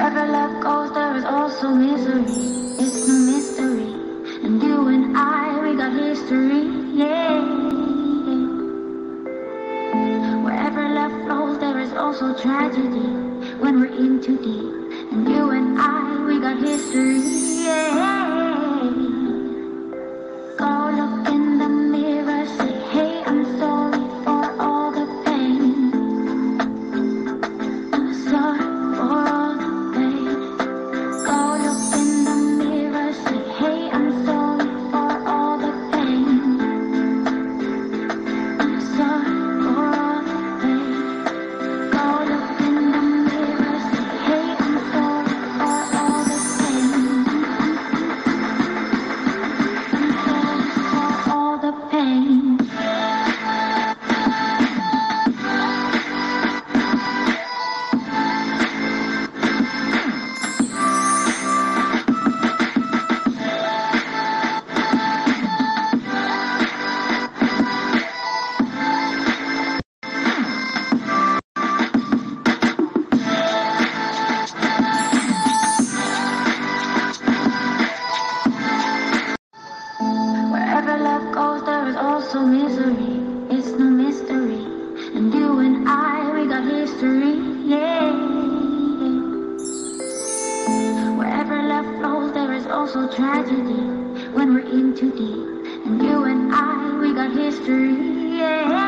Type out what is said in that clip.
Wherever love goes, there is also misery. It's no mystery. And you and I, we got history. Yeah. Wherever love flows, there is also tragedy. When we're in too deep. And you and I, we got history. Yeah. Go look in the mirror, say, hey, I'm sorry for all the pain. I'm sorry for all the pain. Go look in the mirror, say, hey, I'm sorry for all the pain. I'm sorry for all the pain. Go look in the mirror, say, hey, I'm sorry for all the pain. I'm sorry for all the pain. Wherever love goes, there is also misery. It's no mystery. And you and I, we got history. Yeah. Wherever love flows, there is also tragedy. When we're in too deep. And you and I, we got history. Yeah.